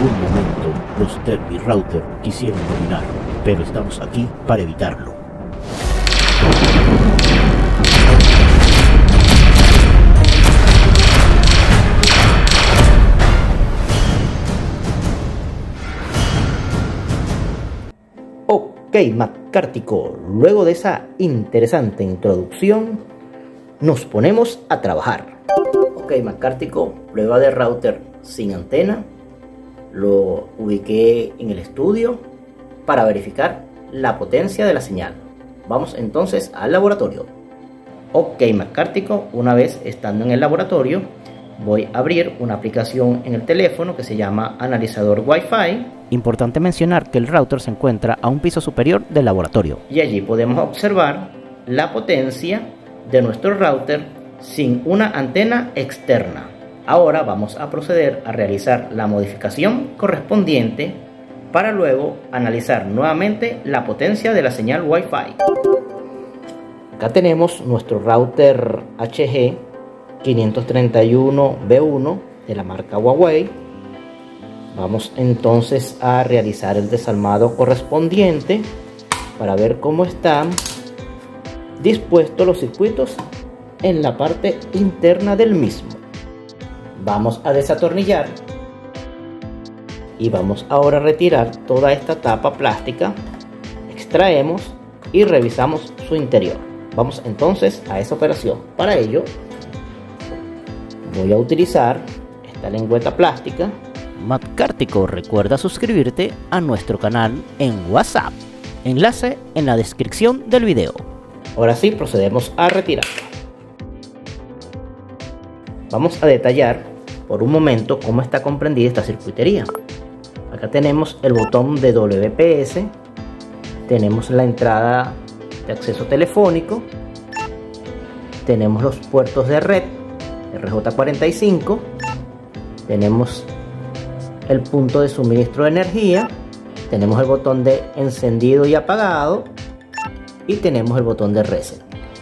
algún momento los Derby Router quisieron dominar, pero estamos aquí para evitarlo. Ok, McCartico, luego de esa interesante introducción, nos ponemos a trabajar. Ok, McCartico, prueba de router sin antena. Lo ubiqué en el estudio para verificar la potencia de la señal. Vamos entonces al laboratorio. Ok, McCartico, una vez estando en el laboratorio, voy a abrir una aplicación en el teléfono que se llama Analizador Wi-Fi. Importante mencionar que el router se encuentra a un piso superior del laboratorio. Y allí podemos observar la potencia de nuestro router sin una antena externa. Ahora vamos a proceder a realizar la modificación correspondiente para luego analizar nuevamente la potencia de la señal Wi-Fi. Acá tenemos nuestro router HG 531B1 de la marca Huawei. Vamos entonces a realizar el desalmado correspondiente para ver cómo están dispuestos los circuitos en la parte interna del mismo. Vamos a desatornillar y vamos ahora a retirar toda esta tapa plástica. Extraemos y revisamos su interior. Vamos entonces a esa operación. Para ello voy a utilizar esta lengüeta plástica. McCartico, recuerda suscribirte a nuestro canal en WhatsApp. Enlace en la descripción del video. Ahora sí, procedemos a retirar. Vamos a detallar por un momento cómo está comprendida esta circuitería. Acá tenemos el botón de WPS, tenemos la entrada de acceso telefónico, tenemos los puertos de red RJ45, tenemos el punto de suministro de energía, tenemos el botón de encendido y apagado y tenemos el botón de reset.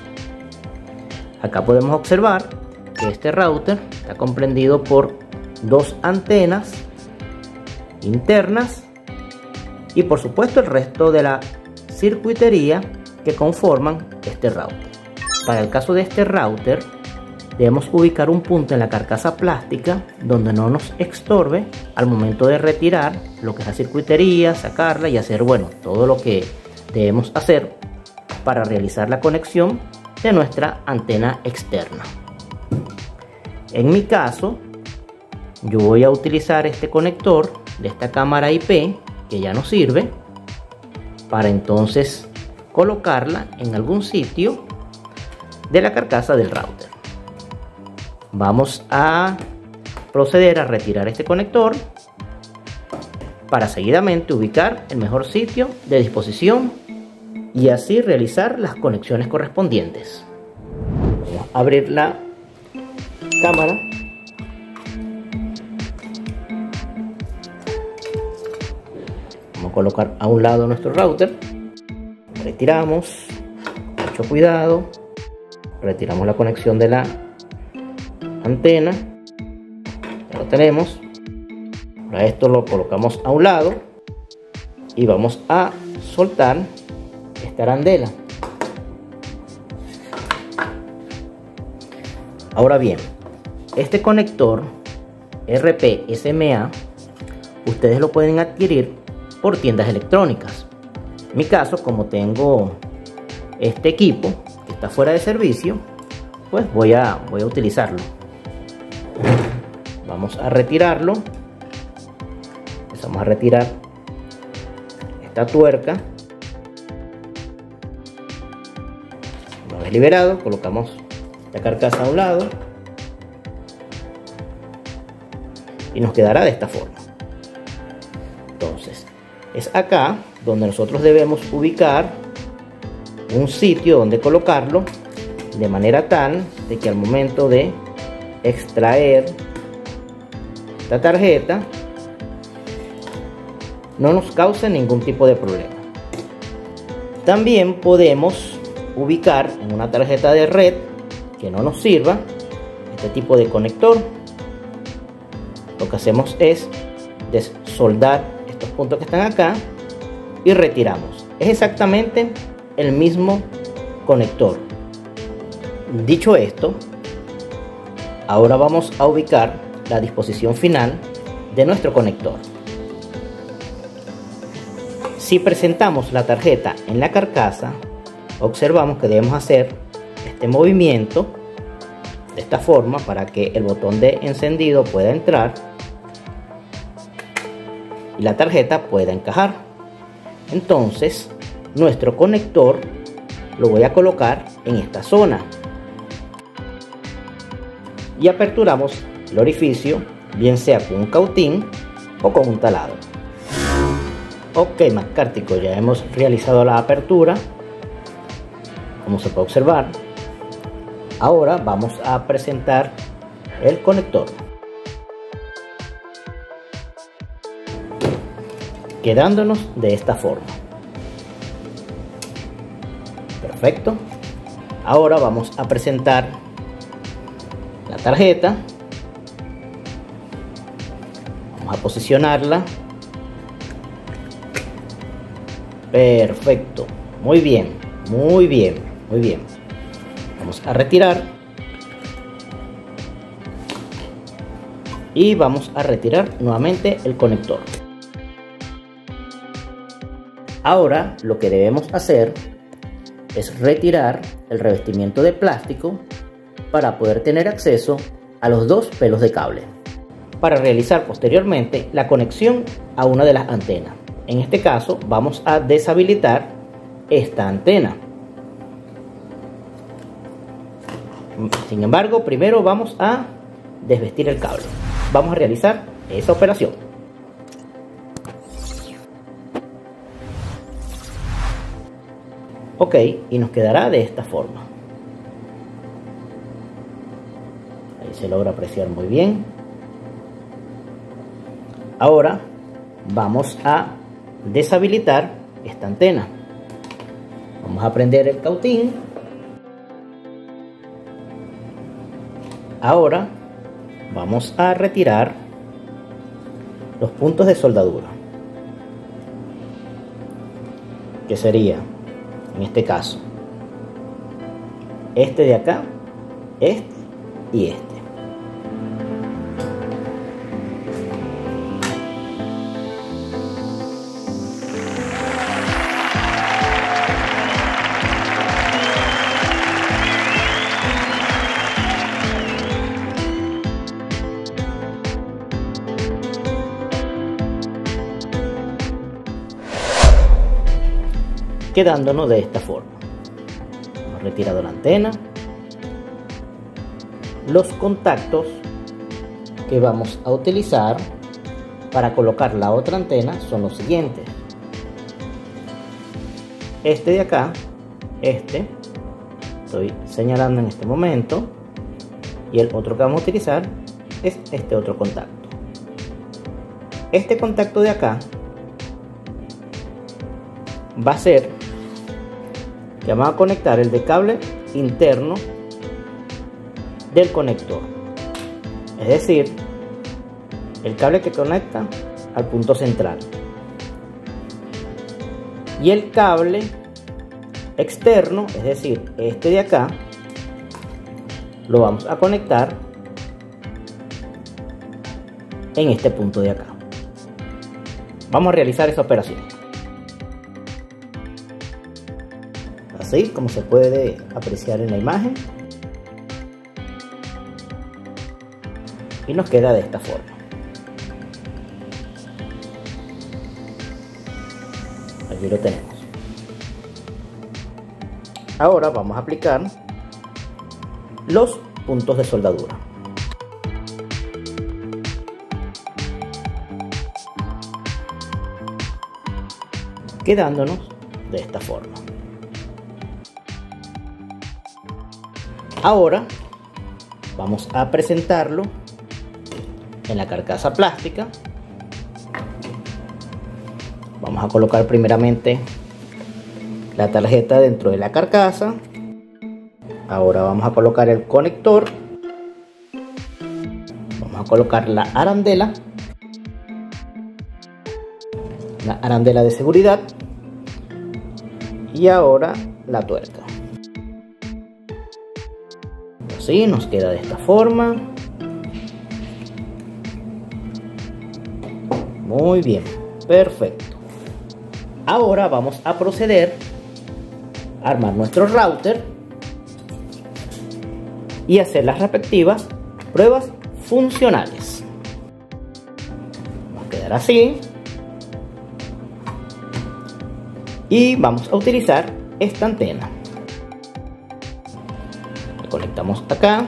Acá podemos observar que este router está comprendido por dos antenas internas y por supuesto el resto de la circuitería que conforman este router. Para el caso de este router debemos ubicar un punto en la carcasa plástica donde no nos estorbe al momento de retirar lo que es la circuitería, sacarla y hacer todo lo que debemos hacer para realizar la conexión de nuestra antena externa. En mi caso, yo voy a utilizar este conector de esta cámara IP que ya nos sirve para entonces colocarla en algún sitio de la carcasa del router. Vamos a proceder a retirar este conector para seguidamente ubicar el mejor sitio de disposición y así realizar las conexiones correspondientes. Vamos a abrir la cámara. Vamos a colocar a un lado nuestro router. Retiramos, mucho cuidado. Retiramos la conexión de la antena. Ya lo tenemos. Ahora esto lo colocamos a un lado y vamos a soltar esta arandela. Ahora bien, este conector RP-SMA ustedes lo pueden adquirir por tiendas electrónicas. En mi caso, como tengo este equipo que está fuera de servicio, pues voy a utilizarlo. Vamos a retirarlo. Empezamos a retirar esta tuerca. Una vez liberado, colocamos la carcasa a un lado y nos quedará de esta forma. Entonces es acá donde nosotros debemos ubicar un sitio donde colocarlo de manera tal de que al momento de extraer esta tarjeta no nos cause ningún tipo de problema. También podemos ubicar en una tarjeta de red que no nos sirva este tipo de conector. Lo que hacemos es soldar estos puntos que están acá y retiramos. Es exactamente el mismo conector. Dicho esto, ahora vamos a ubicar la disposición final de nuestro conector. Si presentamos la tarjeta en la carcasa, observamos que debemos hacer este movimiento de esta forma para que el botón de encendido pueda entrar y la tarjeta pueda encajar. Entonces, nuestro conector lo voy a colocar en esta zona y aperturamos el orificio, bien sea con un cautín o con un taladro. Ok, Macártico, ya hemos realizado la apertura, como se puede observar. Ahora vamos a presentar el conector, quedándonos de esta forma. Perfecto. Ahora vamos a presentar la tarjeta. Vamos a posicionarla. Perfecto. Muy bien, muy bien, muy bien. Vamos a retirar. Y vamos a retirar nuevamente el conector. Ahora lo que debemos hacer es retirar el revestimiento de plástico para poder tener acceso a los dos pelos de cable, para realizar posteriormente la conexión a una de las antenas. En este caso vamos a deshabilitar esta antena. Sin embargo, primero vamos a desvestir el cable. Vamos a realizar esa operación. Ok, y nos quedará de esta forma. Ahí se logra apreciar muy bien. Ahora vamos a deshabilitar esta antena. Vamos a prender el cautín. Ahora vamos a retirar los puntos de soldadura, que sería, en este caso, este de acá, este y este. Quedándonos de esta forma. Hemos retirado la antena. Los contactos que vamos a utilizar para colocar la otra antena son los siguientes. Este de acá, este, estoy señalando en este momento, y el otro que vamos a utilizar es este otro contacto. Este contacto de acá va a ser que vamos a conectar el de cable interno del conector, es decir, el cable que conecta al punto central, y el cable externo, es decir, este de acá, lo vamos a conectar en este punto de acá. Vamos a realizar esa operación. Así como se puede apreciar en la imagen, y nos queda de esta forma. Aquí lo tenemos. Ahora vamos a aplicar los puntos de soldadura. Quedándonos de esta forma. Ahora vamos a presentarlo en la carcasa plástica. Vamos a colocar primeramente la tarjeta dentro de la carcasa. Ahora vamos a colocar el conector. Vamos a colocar la arandela. la arandela de seguridad y ahora la tuerca. Así nos queda de esta forma. Muy bien, perfecto. Ahora vamos a proceder a armar nuestro router y hacer las respectivas pruebas funcionales. Va a quedar así. Y vamos a utilizar esta antena. La conectamos acá.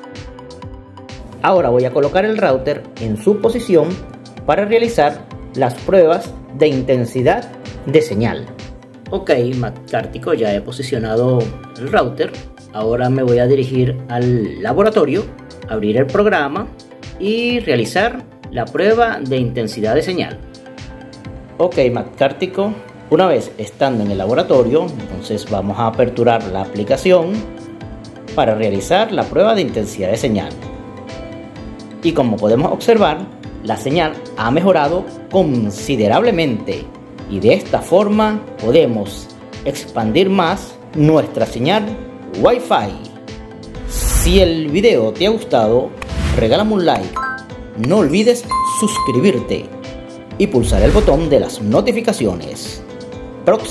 Ahora voy a colocar el router en su posición para realizar las pruebas de intensidad de señal. Ok, MacCartico, ya he posicionado el router. Ahora me voy a dirigir al laboratorio, abrir el programa y realizar la prueba de intensidad de señal. Ok, MacCartico, una vez estando en el laboratorio, entonces vamos a aperturar la aplicación para realizar la prueba de intensidad de señal. Y como podemos observar, la señal ha mejorado considerablemente y de esta forma podemos expandir más nuestra señal Wi-Fi. Si el video te ha gustado, regálame un like, no olvides suscribirte y pulsar el botón de las notificaciones.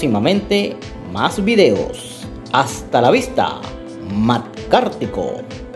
Próximamente más videos. Hasta la vista, MacCartico.